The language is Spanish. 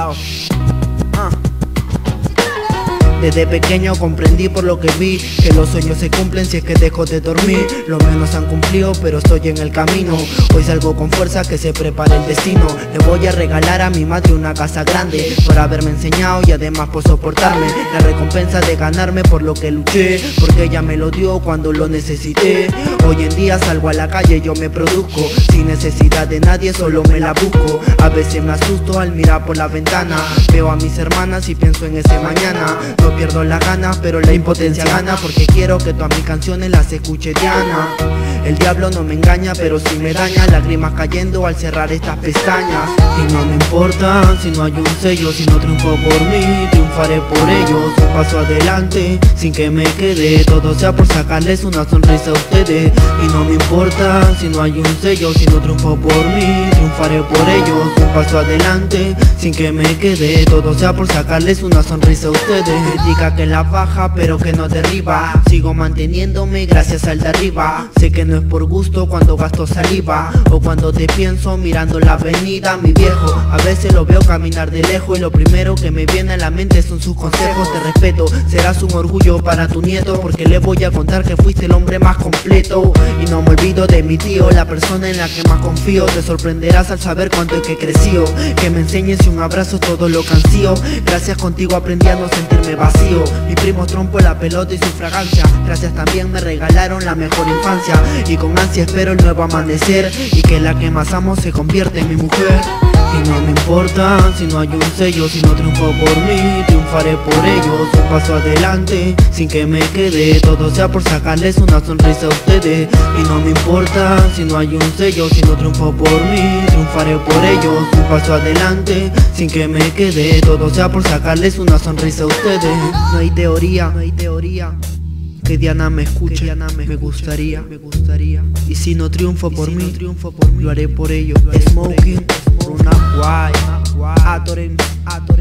Yo. Desde pequeño comprendí por lo que vi que los sueños se cumplen si es que dejo de dormir. Los míos no se han cumplido pero estoy en el camino. Hoy salgo con fuerza que se prepara el destino. Le voy a regalar a mi madre una casa grande por haberme enseñado y además por soportarme. La recompensa de ganarme por lo que luché, porque ella me lo dio cuando lo necesité. Hoy en día salgo a la calle, yo me produzco sin necesidad de nadie, solo me la busco. A veces me asusto al mirar por la ventana, veo a mis hermanas y pienso en ese mañana. No pierdo las ganas, pero la impotencia gana, porque quiero que todas mis canciones las escuche Diana. El diablo no me engaña, pero sí me daña, lágrimas cayendo al cerrar estas pestañas. Y no me importa si no hay un sello, si no triunfo por mí, triunfaré por ellos. Un paso adelante, sin que me quede, todo sea por sacarles una sonrisa a ustedes. Y no me importa si no hay un sello, si no triunfo por mí, triunfaré por ellos. Un paso adelante, sin que me quede, todo sea por sacarles una sonrisa a ustedes. Critica que la baja, pero que no derriba. Sigo manteniéndome gracias al de arriba. Sé que no es por gusto cuando gasto saliva, o cuando te pienso mirando la avenida. Mi viejo, a veces lo veo caminar de lejos y lo primero que me viene a la mente son sus consejos. Te respeto, serás un orgullo para tu nieto, porque le voy a contar que fuiste el hombre más completo. Y no me olvido de mi tío, la persona en la que más confío. Te sorprenderás al saber cuánto es que creció, que me enseñes y un abrazo todo lo que ansío. Gracias, contigo aprendí a no sentirme vacío. Mi primo trompo la pelota y su fragancia. Gracias, también me regalaron la mejor infancia. Y con ansia espero el nuevo amanecer, y que la que más amo se convierte en mi mujer. Y no me importa si no hay un sello, si no triunfo por mí, triunfaré por ellos. Un paso adelante, sin que me quede, todo sea por sacarles una sonrisa a ustedes. Y no me importa si no hay un sello, si no triunfo por mí, triunfaré por ellos. Un paso adelante, sin que me quede, todo sea por sacarles una sonrisa a ustedes. No hay teoría, que Diana me escuche, me gustaría. Y si no triunfo por mí, lo haré por ellos. Smoking, Runa Guay, Atoren.